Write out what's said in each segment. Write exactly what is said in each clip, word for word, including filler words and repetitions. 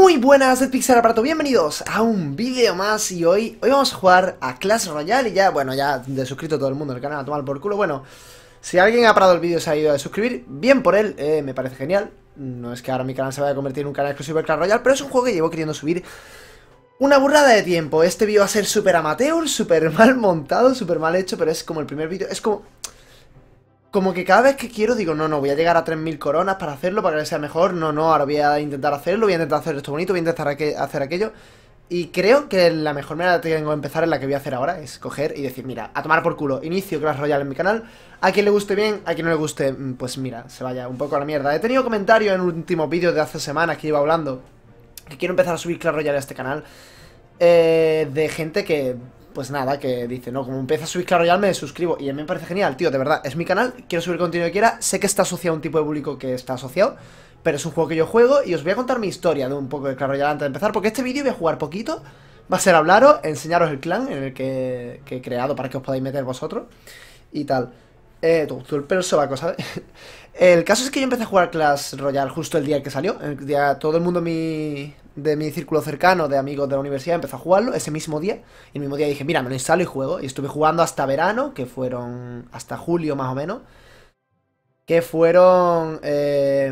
Muy buenas de Pixel Aparato, bienvenidos a un vídeo más. Y hoy, hoy vamos a jugar a Clash Royale. Y ya, bueno, ya de suscrito todo el mundo en el canal, a tomar por culo. Bueno, si alguien ha parado el vídeo y se ha ido a suscribir, bien por él, eh, me parece genial. No es que ahora mi canal se vaya a convertir en un canal exclusivo de Clash Royale, pero es un juego que llevo queriendo subir una burrada de tiempo. Este vídeo va a ser súper amateur, súper mal montado, súper mal hecho, pero es como el primer vídeo, es como... Como que cada vez que quiero digo, no, no, voy a llegar a tres mil coronas para hacerlo, para que sea mejor. No, no, ahora voy a intentar hacerlo, voy a intentar hacer esto bonito, voy a intentar aqu hacer aquello. Y creo que la mejor manera que tengo de empezar es la que voy a hacer ahora, es coger y decir, mira, a tomar por culo, inicio Clash Royale en mi canal. A quien le guste bien, a quien no le guste, pues mira, se vaya un poco a la mierda. He tenido comentarios en últimos vídeos de hace semanas que iba hablando que quiero empezar a subir Clash Royale a este canal, eh, de gente que... Pues nada, que dice, no, como empieza a subir Clash Royale me suscribo. Y a mí me parece genial, tío, de verdad, es mi canal, quiero subir contenido que quiera. Sé que está asociado a un tipo de público que está asociado, pero es un juego que yo juego. Y os voy a contar mi historia de un poco de Clash Royale antes de empezar, porque este vídeo voy a jugar poquito. Va a ser hablaros, enseñaros el clan en el que, que he creado para que os podáis meter vosotros y tal. Eh, tú, tú el pelo sobaco, ¿sabes? El caso es que yo empecé a jugar Clash Royale justo el día que salió. El día, todo el mundo mi, de mi círculo cercano, de amigos de la universidad, empezó a jugarlo ese mismo día. Y el mismo día dije, mira, me lo instalo y juego. Y estuve jugando hasta verano, que fueron hasta julio más o menos. Que fueron... Eh,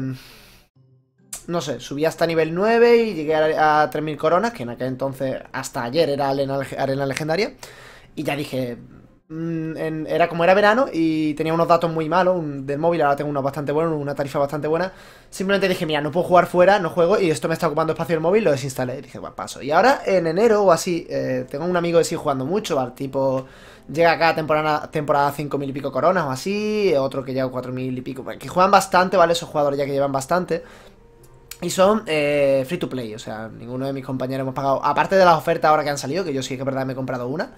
no sé, subí hasta nivel nueve y llegué a, a tres mil coronas, que en aquel entonces, hasta ayer, era arena, arena legendaria. Y ya dije... En, era como era verano y tenía unos datos muy malos un, del móvil, ahora tengo unos bastante buenos, una tarifa bastante buena. Simplemente dije, mira, no puedo jugar fuera, no juego y esto me está ocupando espacio del móvil, lo desinstalé. Y dije, bueno, paso. Y ahora en enero o así, eh, tengo un amigo que sigue jugando mucho, ¿vale? Tipo, llega acá temporada, temporada cinco mil y pico coronas o así, otro que llega cuatro mil y pico, que juegan bastante, ¿vale? Esos jugadores ya que llevan bastante. Y son eh, free to play, o sea, ninguno de mis compañeros hemos pagado, aparte de las ofertas ahora que han salido, que yo sí que es verdad me he comprado una.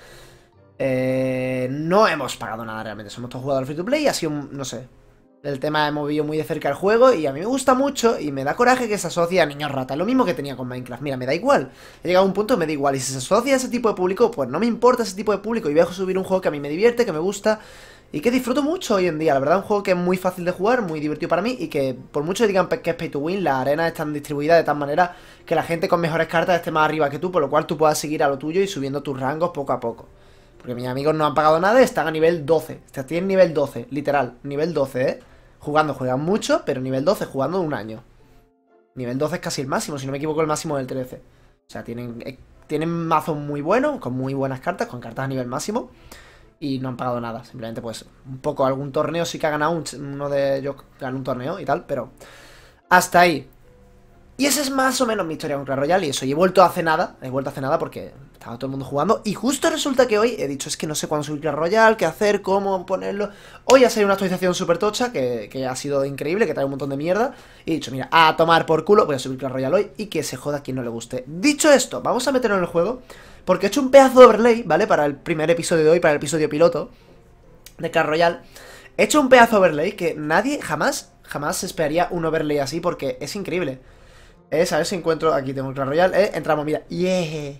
Eh, no hemos pagado nada realmente, somos todos jugadores free to play y ha sido, no sé, el tema hemos vivido muy de cerca el juego y a mí me gusta mucho y me da coraje que se asocie a niños rata, lo mismo que tenía con Minecraft, mira, me da igual, he llegado a un punto, me da igual y si se asocia a ese tipo de público, pues no me importa ese tipo de público y voy a subir un juego que a mí me divierte, que me gusta y que disfruto mucho hoy en día, la verdad, un juego que es muy fácil de jugar, muy divertido para mí y que por mucho que digan que es pay to win, las arenas están distribuidas de tal manera que la gente con mejores cartas esté más arriba que tú, por lo cual tú puedas seguir a lo tuyo y subiendo tus rangos poco a poco. Porque mis amigos no han pagado nada, están a nivel doce. Tienen nivel doce, literal, nivel doce, ¿eh? Jugando, juegan mucho, pero nivel doce, jugando un año. Nivel doce es casi el máximo, si no me equivoco el máximo es el trece. O sea, tienen, eh, tienen mazos muy buenos, con muy buenas cartas, con cartas a nivel máximo. Y no han pagado nada, simplemente pues un poco algún torneo sí que ha ganado, un, uno de ellos ganó un torneo y tal, pero hasta ahí. Y esa es más o menos mi historia con Clash Royale y eso, y he vuelto hace nada, he vuelto hace nada porque estaba todo el mundo jugando y justo resulta que hoy he dicho, es que no sé cuándo subir Clash Royale, qué hacer, cómo ponerlo. Hoy ha salido una actualización súper tocha que, que ha sido increíble, que trae un montón de mierda y he dicho, mira, a tomar por culo, voy a subir Clash Royale hoy y que se joda a quien no le guste. Dicho esto, vamos a meterlo en el juego porque he hecho un pedazo de overlay, ¿vale? Para el primer episodio de hoy, para el episodio piloto de Clash Royale. He hecho un pedazo de overlay que nadie jamás, jamás esperaría un overlay así porque es increíble. Es, a ver si encuentro, aquí tengo el Clash Royale, eh, entramos, mira, yeah.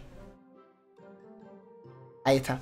Ahí está.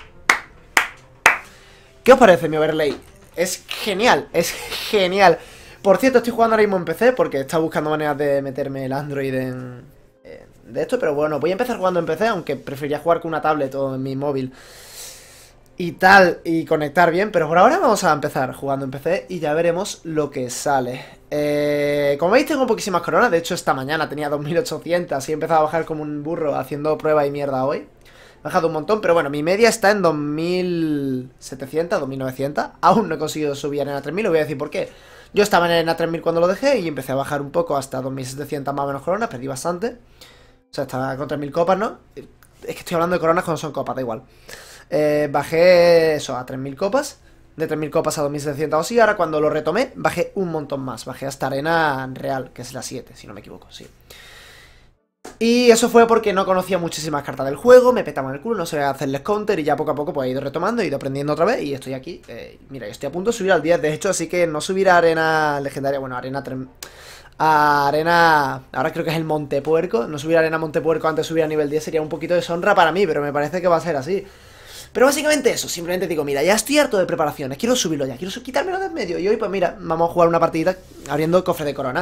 ¿Qué os parece mi overlay? Es genial, es genial. Por cierto, estoy jugando ahora mismo en P C porque estaba buscando maneras de meterme el Android en, en de esto, pero bueno, voy a empezar jugando en P C, aunque preferiría jugar con una tablet o en mi móvil y tal, y conectar bien, pero por ahora vamos a empezar jugando en P C y ya veremos lo que sale. Eh, como veis tengo poquísimas coronas, de hecho esta mañana tenía dos mil ochocientas y he empezado a bajar como un burro haciendo prueba y mierda hoy. He bajado un montón, pero bueno, mi media está en dos mil setecientas, dos mil novecientas, aún no he conseguido subir a arena tres mil, os voy a decir por qué. Yo estaba en arena tres mil cuando lo dejé y empecé a bajar un poco hasta dos mil setecientas más o menos coronas, perdí bastante. O sea, estaba con tres mil copas, ¿no? Es que estoy hablando de coronas cuando son copas, da igual. Eh, bajé eso a tres mil copas, de tres mil copas a dos mil setecientas o así. Ahora cuando lo retomé bajé un montón más, bajé hasta arena real, que es la siete, si no me equivoco, sí. Y eso fue porque no conocía muchísimas cartas del juego, me petaban el culo, no sabía hacerles counter y ya poco a poco pues he ido retomando, he ido aprendiendo otra vez y estoy aquí. eh, Mira, yo estoy a punto de subir al diez, de hecho, así que no subir a arena legendaria, bueno, arena tres, a arena, ahora creo que es el Montepuerco, no subir a arena Montepuerco antes de subir a nivel diez sería un poquito de deshonra para mí, pero me parece que va a ser así. Pero básicamente eso, simplemente digo, mira, ya estoy harto de preparaciones, quiero subirlo ya, quiero quitármelo de en medio. Y hoy, pues mira, vamos a jugar una partidita abriendo cofre de corona.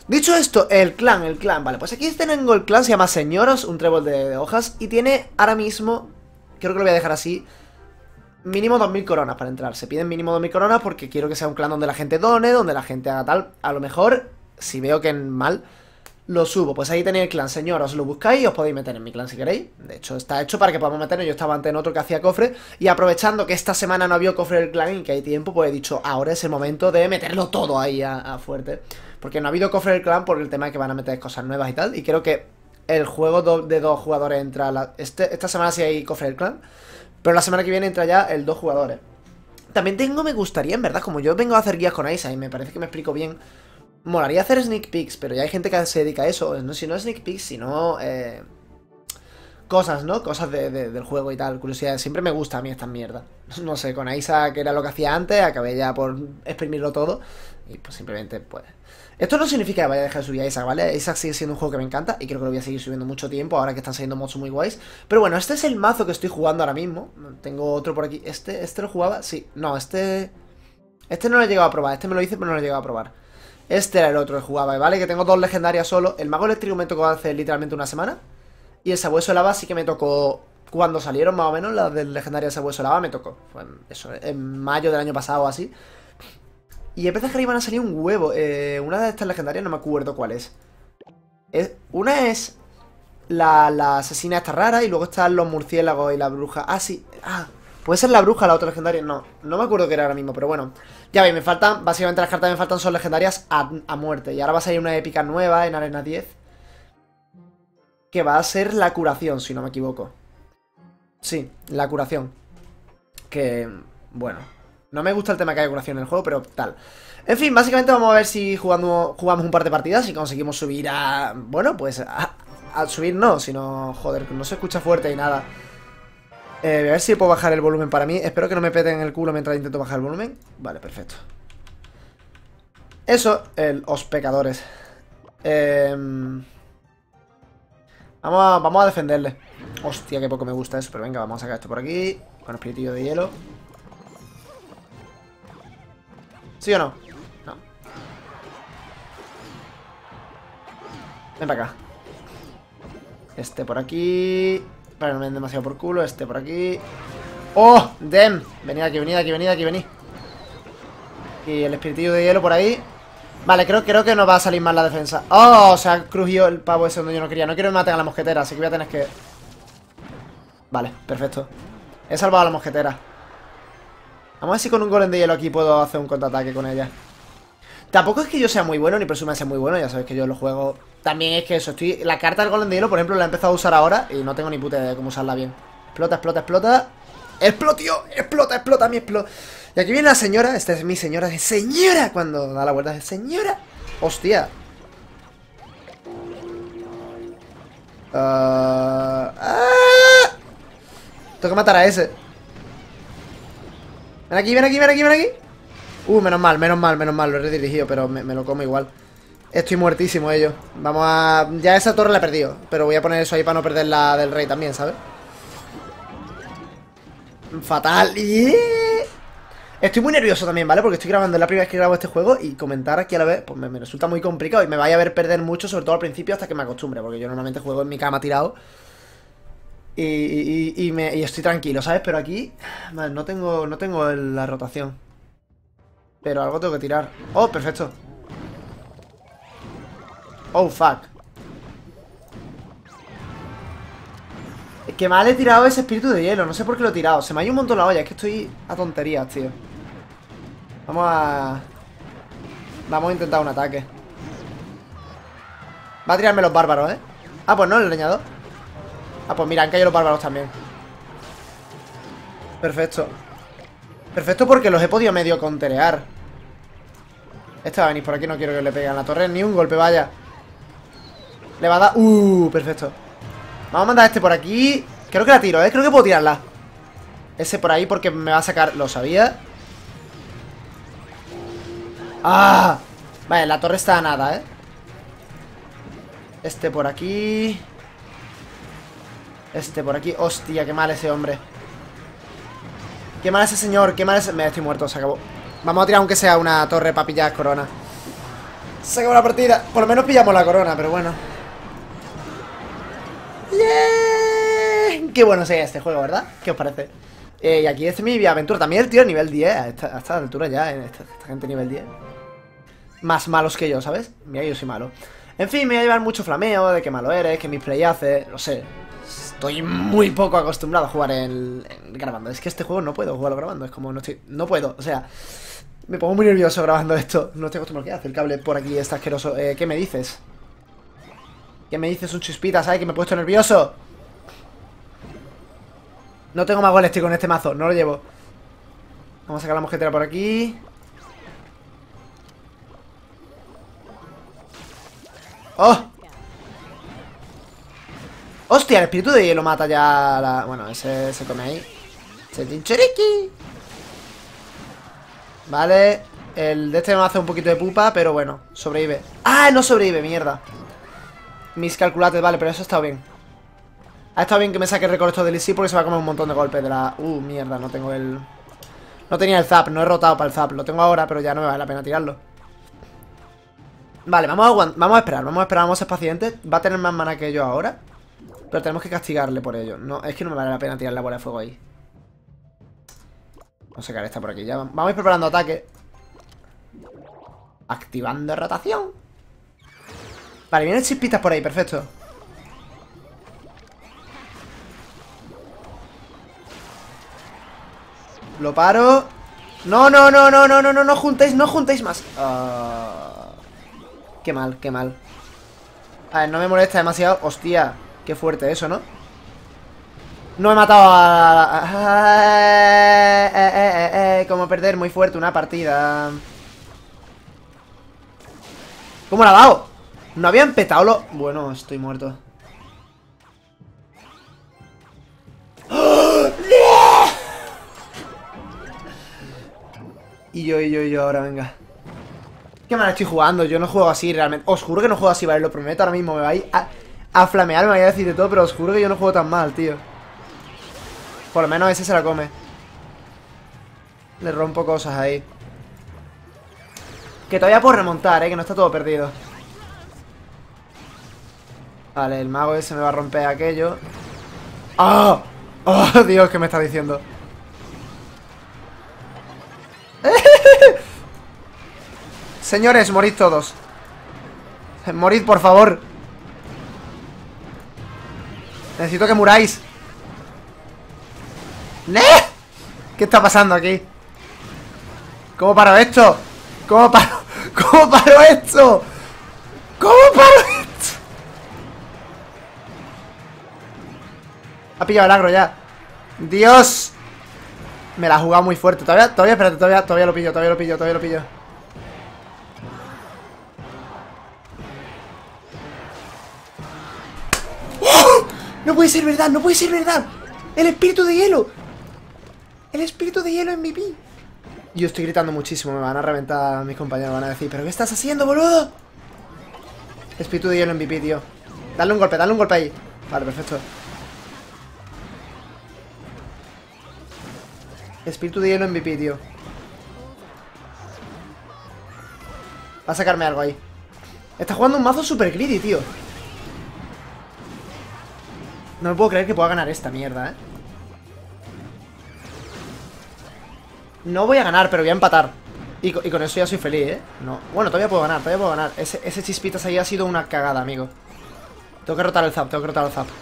Dicho esto, el clan, el clan. Vale, pues aquí tengo el clan, se llama Señoros, un trébol de, de hojas. Y tiene ahora mismo, creo que lo voy a dejar así, mínimo dos mil coronas para entrar. Se piden mínimo dos mil coronas porque quiero que sea un clan donde la gente done, donde la gente haga tal. A lo mejor, si veo que mal, lo subo. Pues ahí tenéis el clan, Señoros, lo buscáis y os podéis meter en mi clan si queréis. De hecho, está hecho para que podamos meternos. Yo estaba antes en otro que hacía cofre. Y aprovechando que esta semana no había cofre del clan y que hay tiempo, pues he dicho, ahora es el momento de meterlo todo ahí a, a fuerte. Porque no ha habido cofre del clan por el tema de que van a meter cosas nuevas y tal. Y creo que el juego do de dos jugadores entra... La... Este, esta semana sí hay cofre del clan. Pero la semana que viene entra ya el dos jugadores. También tengo, me gustaría, en verdad, como yo vengo a hacer guías con Isa y me parece que me explico bien, molaría hacer sneak peeks, pero ya hay gente que se dedica a eso. No, si no sneak peeks, sino... Eh, cosas, ¿no? Cosas de, de, del juego y tal. Curiosidad, siempre me gusta a mí esta mierda. No sé, con Isa, que era lo que hacía antes, acabé ya por exprimirlo todo. Y pues simplemente, pues... Esto no significa que vaya a dejar de subir a Isaac, ¿vale? Isaac sigue siendo un juego que me encanta y creo que lo voy a seguir subiendo mucho tiempo ahora que están saliendo mods muy guays. Pero bueno, este es el mazo que estoy jugando ahora mismo. Tengo otro por aquí. ¿Este este lo jugaba? Sí. No, este... Este no lo he llegado a probar. Este me lo hice pero no lo he llegado a probar. Este era el otro que jugaba, ¿vale? Que tengo dos legendarias solo. El mago eléctrico me tocó hace literalmente una semana. Y el sabueso de lava sí que me tocó... Cuando salieron más o menos las del legendario de sabueso de lava me tocó. Fue en, eso, en mayo del año pasado o así. Y empecé a que iban a salir un huevo. Eh, una de estas legendarias no me acuerdo cuál es. es una es la, la asesina esta rara. Y luego están los murciélagos y la bruja. Ah, sí. Ah, puede ser la bruja la otra legendaria. No, no me acuerdo qué era ahora mismo. Pero bueno, ya veis, me faltan. Básicamente las cartas que me faltan son legendarias a, a muerte. Y ahora va a salir una épica nueva en Arena diez. Que va a ser la curación, si no me equivoco. Sí, la curación. Que, bueno, no me gusta el tema que haya curación en el juego, pero tal. En fin, básicamente vamos a ver si jugando, jugamos un par de partidas y conseguimos subir a... Bueno, pues a, a subir no, sino... Joder, no se escucha fuerte y nada. Eh, voy a ver si puedo bajar el volumen para mí. Espero que no me peten el culo mientras intento bajar el volumen. Vale, perfecto. Eso, el, los pecadores. Eh, vamos, a, vamos a defenderle. Hostia, qué poco me gusta eso. Pero venga, vamos a sacar esto por aquí. Con espiritillo de hielo. ¿Sí o no? No. Ven para acá. Este por aquí. Para que no me den demasiado por culo. Este por aquí. ¡Oh! ¡Dem! Venid aquí, venid aquí, venid aquí, venid. Y el espiritillo de hielo por ahí. Vale, creo, creo que no va a salir mal la defensa. ¡Oh! Se ha crujido el pavo ese donde yo no quería. No quiero que me maten a la mosquetera, así que voy a tener que... Vale, perfecto. He salvado a la mosquetera. Vamos a ver si con un golem de hielo aquí puedo hacer un contraataque con ella. Tampoco es que yo sea muy bueno, ni presuma ser muy bueno. Ya sabéis que yo lo juego. También es que eso, estoy... La carta del golem de hielo, por ejemplo, la he empezado a usar ahora y no tengo ni puta idea de cómo usarla bien. Explota, explota, explota. ¡Explotio! ¡Explota, explota! Mi explota. Y aquí viene la señora. Esta es mi señora. ¡Es señora! Cuando da la vuelta es señora. ¡Hostia! Uh... ¡Ah! Tengo que matar a ese. Ven aquí, ven aquí, ven aquí, ven aquí. Uh, menos mal, menos mal, menos mal. Lo he redirigido, pero me, me lo como igual. Estoy muertísimo ellos. Vamos a... Ya esa torre la he perdido, pero voy a poner eso ahí para no perder la del rey también, ¿sabes? Fatal. Yeah. Estoy muy nervioso también, ¿vale? Porque estoy grabando, es la primera vez que grabo este juego. Y comentar aquí a la vez, pues me, me resulta muy complicado. Y me vaya a ver perder mucho, sobre todo al principio, hasta que me acostumbre. Porque yo normalmente juego en mi cama tirado. Y, y, y, me, y estoy tranquilo, ¿sabes? Pero aquí, vale, no tengo, no tengo el, la rotación. Pero algo tengo que tirar. Oh, perfecto. Oh, fuck. Es que mal he tirado ese espíritu de hielo. No sé por qué lo he tirado. Se me ha ido un montón la olla. Es que estoy a tonterías, tío. Vamos a... Vamos a intentar un ataque. Va a tirarme los bárbaros, ¿eh? Ah, pues no, el leñador. Ah, pues mira, han caído los bárbaros también. Perfecto. Perfecto porque los he podido medio conterear. Este va a venir por aquí, no quiero que le pegue a la torre. Ni un golpe, vaya. Le va a dar... Uh, perfecto. Vamos a mandar a este por aquí. Creo que la tiro, ¿eh? Creo que puedo tirarla. Ese por ahí porque me va a sacar... Lo sabía. ¡Ah! Vale, la torre está a nada, ¿eh? Este por aquí. Este por aquí. Hostia, qué mal ese hombre. Qué mal ese señor, qué mal ese... Me estoy muerto, se acabó. Vamos a tirar aunque sea una torre para pillar corona. Se acabó la partida. Por lo menos pillamos la corona, pero bueno. ¡Yeah! Qué bueno sería este juego, ¿verdad? ¿Qué os parece? Eh, y aquí este es mi aventura. También el tío nivel diez. A esta, a esta altura ya, en esta, esta gente nivel diez. Más malos que yo, ¿sabes? Mira, yo soy malo. En fin, me voy a llevar mucho flameo de que malo eres, que mis play hace. Lo sé. Estoy muy poco acostumbrado a jugar en, en grabando. Es que este juego no puedo jugarlo grabando. Es como no estoy. No puedo. O sea, me pongo muy nervioso grabando esto. No estoy acostumbrado. ¿Qué hace el cable por aquí? Está asqueroso. Eh, ¿Qué me dices? ¿Qué me dices? Un chispita, ¿sabes? Que me he puesto nervioso. No tengo más goles, tío, con este mazo. No lo llevo. Vamos a sacar la mosquetera por aquí. ¡Oh! ¡Hostia! El espíritu de hielo mata ya a la... Bueno, ese se come ahí. Se tincheriqui. Vale. El de este me hace un poquito de pupa, pero bueno, sobrevive. ¡Ah! No sobrevive, mierda. Mis calculates, vale, pero eso ha estado bien. Ha estado bien que me saque el recolector del Easy porque se va a comer un montón de golpes de la... Uh, mierda, no tengo el... No tenía el zap, no he rotado para el zap. Lo tengo ahora, pero ya no me vale la pena tirarlo. Vale, vamos a, vamos a esperar, vamos a esperar, vamos a ser pacientes. Va a tener más mana que yo ahora, pero tenemos que castigarle por ello. No, es que no me vale la pena tirar la bola de fuego ahí. Vamos a sacar esta por aquí. Ya vamos a ir preparando ataque. Activando rotación. Vale, vienen chispitas por ahí, perfecto. Lo paro. No, no, no, no, no, no, no, no juntéis, no juntéis más. Uh... Qué mal, qué mal. A ver, no me molesta demasiado. Hostia, qué fuerte eso, ¿no? No he matado a... Eh, eh, eh, eh, eh. Como perder muy fuerte una partida. ¿Cómo la ha dado? No habían petado lo... Bueno, estoy muerto. ¡Oh! Y yo, y yo, y yo ahora, venga. Qué mal estoy jugando, yo no juego así realmente. Os juro que no juego así, vale, lo prometo. Ahora mismo me vais a, a flamear, me vais a decir de todo, pero os juro que yo no juego tan mal, tío. Por lo menos ese se la come. Le rompo cosas ahí. Que todavía puedo remontar, eh, que no está todo perdido. Vale, el mago ese me va a romper aquello. ¡Oh! ¡Oh, Dios! ¿Qué me está diciendo? Señores, morid todos. Morid, por favor. Necesito que muráis. ¿Eh? ¿Qué está pasando aquí? ¿Cómo paro esto? ¿Cómo paro? ¿Cómo paro esto? ¿Cómo paro esto? Ha pillado el agro ya. Dios. Me la ha jugado muy fuerte. Todavía, todavía, espérate, todavía, todavía lo pillo, todavía lo pillo, todavía lo pillo. ¡Oh! No puede ser verdad, no puede ser verdad. El espíritu de hielo. El espíritu de hielo en M V P. Yo estoy gritando muchísimo, me van a reventar mis compañeros, van a decir, ¿pero qué estás haciendo, boludo? Espíritu de hielo en M V P, tío. Dale un golpe, dale un golpe ahí. Vale, perfecto. Espíritu de hielo en M V P, tío. Va a sacarme algo ahí. Está jugando un mazo super greedy, tío. No me puedo creer que pueda ganar esta mierda, eh. No voy a ganar, pero voy a empatar. Y, y con eso ya soy feliz, ¿eh? No. Bueno, todavía puedo ganar, todavía puedo ganar. Ese, ese chispitas ahí ha sido una cagada, amigo. Tengo que rotar el zap, tengo que rotar el zap.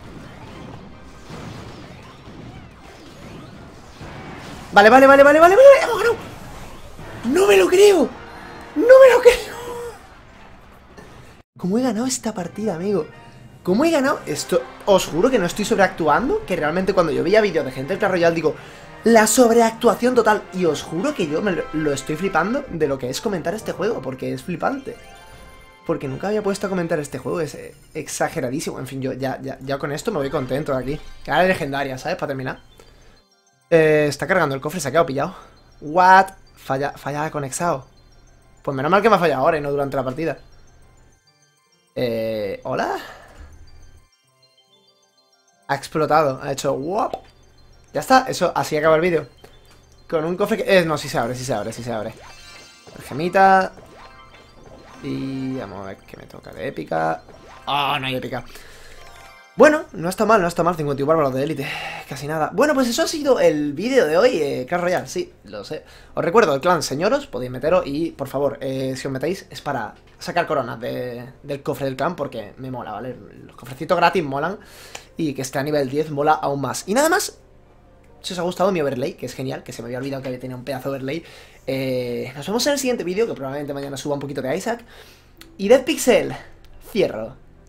Vale, vale, vale, vale, vale, vale. ¡Hemos ganado! ¡No me lo creo! ¡No me lo creo! ¿Cómo he ganado esta partida, amigo? ¿Cómo he ganado esto? Os juro que no estoy sobreactuando. Que realmente cuando yo veía vídeos de gente del Clash Royale digo... La sobreactuación total. Y os juro que yo me lo, lo estoy flipando de lo que es comentar este juego. Porque es flipante. Porque nunca había puesto a comentar este juego. Es eh, exageradísimo. En fin, yo ya, ya, ya con esto me voy contento de aquí. Cara legendaria, ¿sabes? Para terminar. Eh, está cargando el cofre, se ha quedado pillado. What? Falla, falla conexado. Pues menos mal que me ha fallado ahora y no durante la partida. Eh... ¿Hola? Ha explotado, ha hecho wop. Ya está, eso, así acaba el vídeo. Con un cofre que... Eh, no, sí se abre, sí se abre, sí se abre. Gemita. Y vamos a ver qué me toca de épica. Ah, oh, no hay épica. Bueno, no está mal, no está mal, cincuenta y uno bárbaros de élite, casi nada. Bueno, pues eso ha sido el vídeo de hoy, eh, Clash Royale, sí, lo sé. Os recuerdo, el clan señoros, podéis meteros y, por favor, eh, si os metéis es para sacar coronas de, del cofre del clan, porque me mola, ¿vale? Los cofrecitos gratis molan y que esté a nivel diez mola aún más. Y nada más, si os ha gustado mi overlay, que es genial, que se me había olvidado que tenía un pedazo de overlay, eh, nos vemos en el siguiente vídeo, que probablemente mañana suba un poquito de Isaac. Y Dead Pixel, cierro.